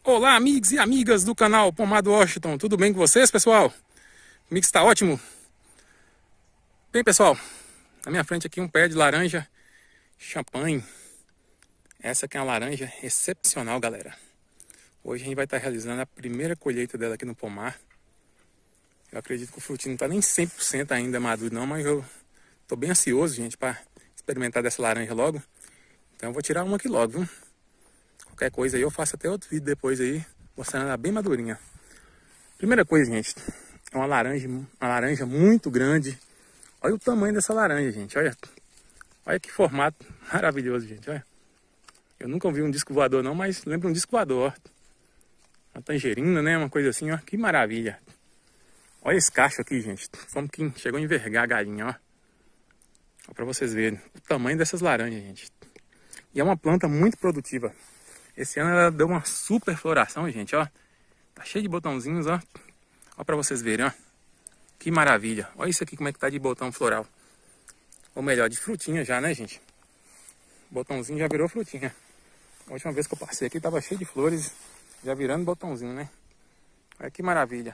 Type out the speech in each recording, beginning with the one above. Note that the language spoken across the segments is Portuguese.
Olá, amigos e amigas do canal Pomar Washington. Tudo bem com vocês, pessoal? Comigo está ótimo. Bem, pessoal, na minha frente aqui um pé de laranja champanhe. Essa aqui é uma laranja excepcional, galera. Hoje a gente vai estar realizando a primeira colheita dela aqui no pomar. Eu acredito que o frutinho não está nem 100% ainda maduro não, mas eu estou bem ansioso, gente, para experimentar dessa laranja logo. Então eu vou tirar uma aqui logo, viu? Qualquer coisa aí eu faço até outro vídeo depois aí, mostrando ela bem madurinha. Primeira coisa, gente, é uma laranja muito grande. Olha o tamanho dessa laranja, gente, olha. Olha que formato maravilhoso, gente, olha. Eu nunca vi um disco voador não, mas lembra um disco voador, ó. Uma tangerina, né, uma coisa assim, ó, que maravilha. Olha esse cacho aqui, gente, como que chegou a envergar a galinha, ó. Ó, pra vocês verem o tamanho dessas laranjas, gente. E é uma planta muito produtiva. Esse ano ela deu uma super floração, gente, ó. Tá cheio de botãozinhos, ó. Ó pra vocês verem, ó. Que maravilha. Olha isso aqui como é que tá de botão floral. Ou melhor, de frutinha já, né, gente? O botãozinho já virou frutinha. A última vez que eu passei aqui tava cheio de flores, já virando botãozinho, né? Olha que maravilha.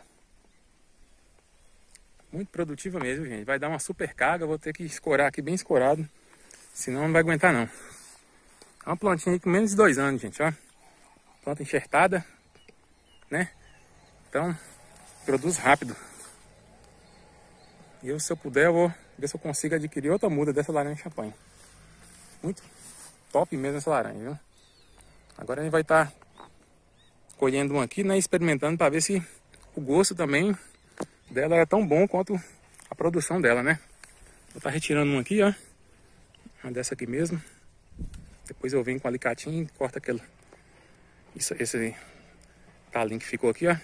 Muito produtiva mesmo, gente. Vai dar uma super carga, vou ter que escorar aqui bem escorado. Senão não vai aguentar, não. É uma plantinha aí com menos de 2 anos, gente, ó. Planta enxertada, né? Então, produz rápido. E eu, se eu puder, eu vou ver se eu consigo adquirir outra muda dessa laranja champanhe. Muito top mesmo essa laranja, viu? Agora a gente vai estar colhendo uma aqui, né? Experimentando para ver se o gosto também dela é tão bom quanto a produção dela, né? Vou estar retirando uma aqui, ó. Uma dessa aqui mesmo. Depois eu venho com o alicatinho e corto aquele... Esse talinho que ficou aqui, ó.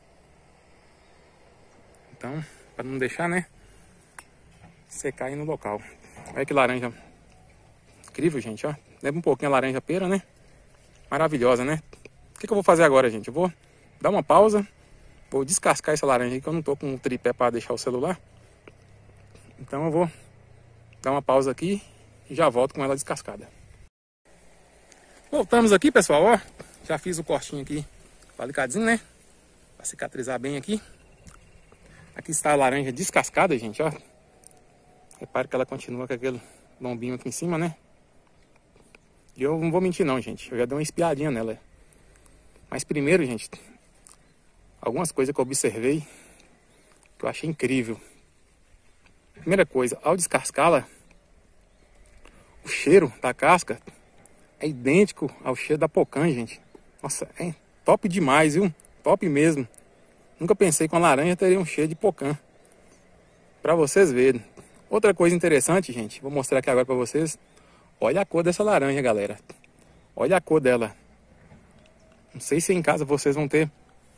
Então, para não deixar, né, secar aí no local. Olha que laranja incrível, gente, ó. Lembra um pouquinho a laranja pera, né? Maravilhosa, né? O que eu vou fazer agora, gente? Eu vou dar uma pausa. Vou descascar essa laranja aí, que eu não tô com um tripé para deixar o celular. Então eu vou dar uma pausa aqui e já volto com ela descascada. Voltamos aqui, pessoal, ó. Já fiz o cortinho aqui com o alicadinho, né? Pra cicatrizar bem aqui. Aqui está a laranja descascada, gente, ó. Repare que ela continua com aquele lombinho aqui em cima, né? E eu não vou mentir não, gente. Eu já dei uma espiadinha nela. Mas primeiro, gente, algumas coisas que eu observei que eu achei incrível. Primeira coisa, ao descascá-la, o cheiro da casca é idêntico ao cheiro da pocã, gente. Nossa, é top demais, viu? Top mesmo. Nunca pensei que uma laranja teria um cheiro de pocã. Pra vocês verem. Outra coisa interessante, gente. Vou mostrar aqui agora pra vocês. Olha a cor dessa laranja, galera. Olha a cor dela. Não sei se em casa vocês vão ter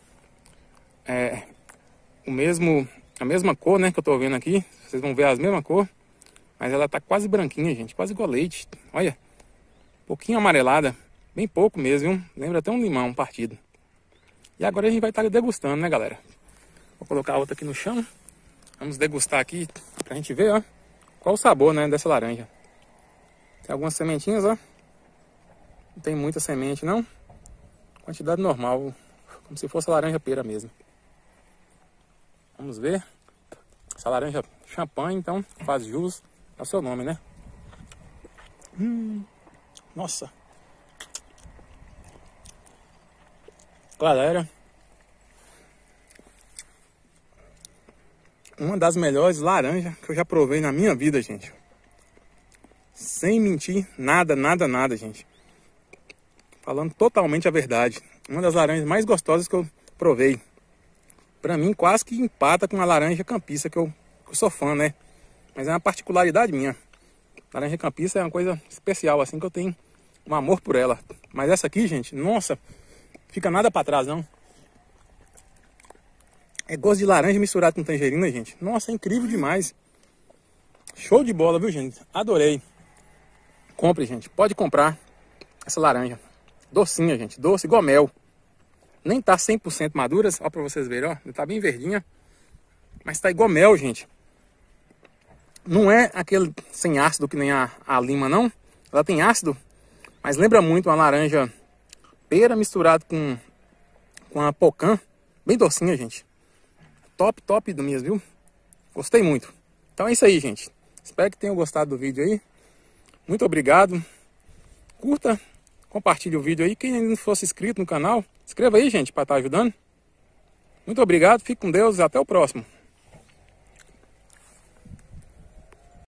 a mesma cor, né, que eu tô vendo aqui. Vocês vão ver a mesma cor. Mas ela tá quase branquinha, gente. Quase igual leite. Olha. Um pouquinho amarelada. Bem pouco mesmo, viu? Lembra até um limão partido. E agora a gente vai estar degustando, né, galera? Vou colocar a outra aqui no chão. Vamos degustar aqui pra gente ver, ó, qual o sabor, né, dessa laranja. Tem algumas sementinhas, ó. Não tem muita semente, não. Quantidade normal. Como se fosse laranja pera mesmo. Vamos ver. Essa laranja champanhe, então, faz jus ao seu nome, né? Nossa. Galera, uma das melhores laranjas que eu já provei na minha vida, gente. Sem mentir, nada, gente. Falando totalmente a verdade. Uma das laranjas mais gostosas que eu provei. Pra mim, quase que empata com a laranja campista, que eu sou fã, né? Mas é uma particularidade minha. Laranja campista é uma coisa especial, assim, que eu tenho um amor por ela. Mas essa aqui, gente, nossa, fica nada pra trás, não. É gosto de laranja misturado com tangerina, gente. Nossa, é incrível demais. Show de bola, viu, gente? Adorei. Compre, gente. Pode comprar essa laranja. Docinha, gente. Doce, igual mel. Nem tá 100% maduras. Ó, pra vocês verem, ó. Tá bem verdinha. Mas tá igual mel, gente. Não é aquele sem ácido que nem a lima, não. Ela tem ácido, mas lembra muito uma laranja pera misturado com com a Pocan, bem docinha, gente. Top, top do minhas, viu? Gostei muito. Então é isso aí, gente. Espero que tenham gostado do vídeo aí. Muito obrigado. Curta, compartilhe o vídeo aí. Quem ainda não fosse inscrito no canal, inscreva aí, gente, para estar ajudando. Muito obrigado, fique com Deus e até o próximo.